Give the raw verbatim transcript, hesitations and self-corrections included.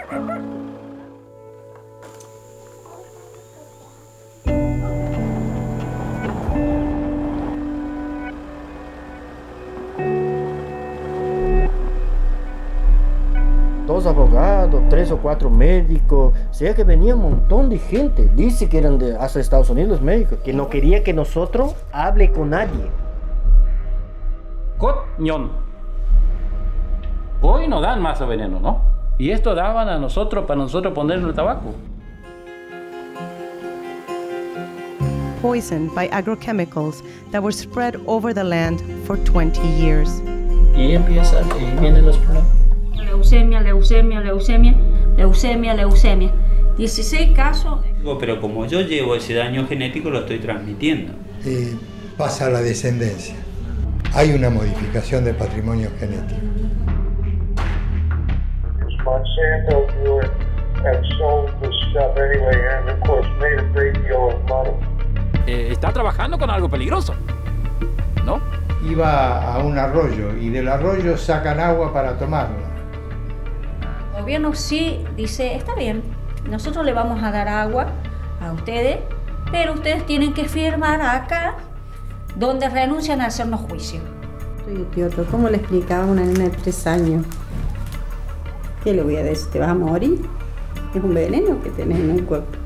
Dos abogados, tres o cuatro médicos, o sea que venía un montón de gente. Dice que eran de hasta Estados Unidos los médicos, que no quería que nosotros hable con nadie. Coñón. Hoy nos dan más veneno, ¿no? Y esto daban a nosotros para nosotros ponerle el tabaco. Poisoned by agrochemicals that were spread over the land for twenty years. Y ahí empiezan, y vienen los problemas. Leucemia, leucemia, leucemia, leucemia, leucemia. dieciséis casos. Pero como yo llevo ese daño genético, lo estoy transmitiendo. Eh, pasa a la descendencia. Hay una modificación del patrimonio genético. Monsanto knew it and sold the stuff anyway, and of course made a great deal of money. Eh, está trabajando con algo peligroso, ¿no? Iba a un arroyo y del arroyo sacan agua para tomarla. El gobierno sí dice, está bien, nosotros le vamos a dar agua a ustedes, pero ustedes tienen que firmar acá donde renuncian a hacernos juicio. Soy idiota, ¿cómo le explicaba a una nena de tres años? ¿Qué le voy a decir? ¿Te vas a morir? Es un veneno que tenés en el cuerpo.